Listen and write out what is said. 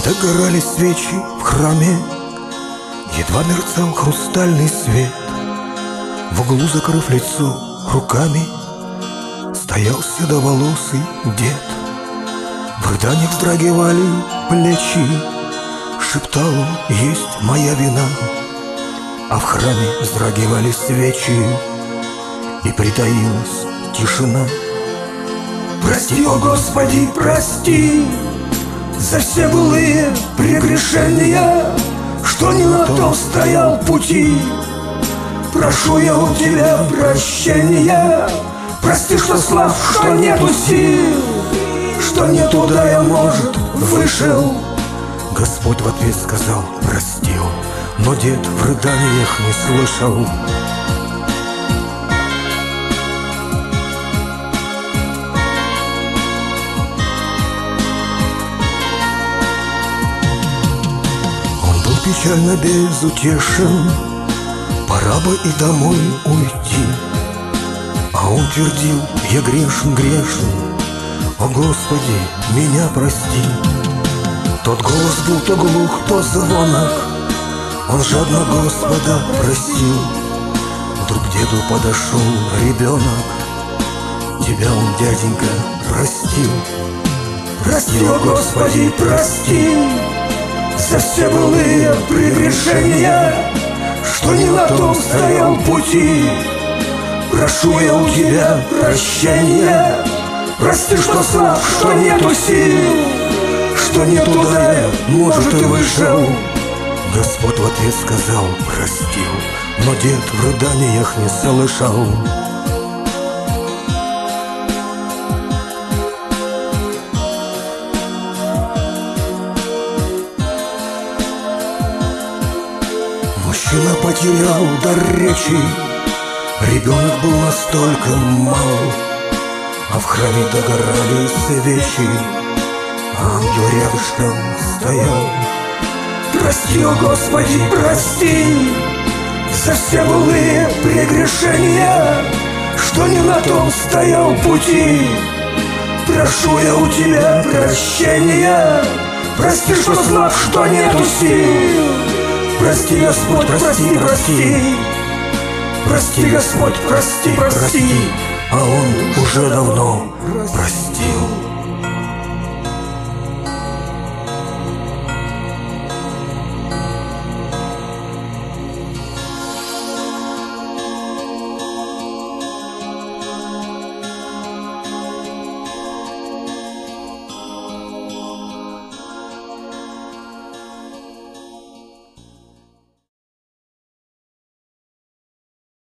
Догорали свечи в храме, едва мерцал хрустальный свет. В углу, закрыв лицо руками, стоял седоволосый дед. В рыданиях вздрагивали плечи, шептал он: есть моя вина. А в храме вздрагивали свечи, и притаилась тишина. Прости, о Господи, прости за все былые прегрешения, что не на том стоял пути. Прошу я у Тебя прощения. Прости, что слаб, что нету сил, что не туда я, может, вышел. Господь в ответ сказал: простил. Но дед в рыданиях не слышал. Печально безутешен, пора бы и домой уйти. А он твердил: я грешен, грешен, о Господи, меня прости. Тот голос был то глух, то звонок, он жадно Господа просил. Вдруг к деду подошел ребенок: тебя он, дяденька, простил. Прости, о Господи, прости за все былые прегрешения, что не на том стоял пути. Прошу я у Тебя прощения. Прости, что слаб, что нету сил, что не туда я, может, и вышел. Господь в ответ сказал: простил. Но дед в рыданиях не слышал. Мужчина потерял дар речи, ребенок был настолько мал. А в храме догорали свечи, ангел рядышком стоял. Прости, о Господи, прости за все былые прегрешения, что не на том стоял пути. Прошу я у Тебя прощения. Прости, что слаб, что нету сил. Прости, Господь, прости, прости. Прости, Господь, прости, прости. А Он уже давно простил.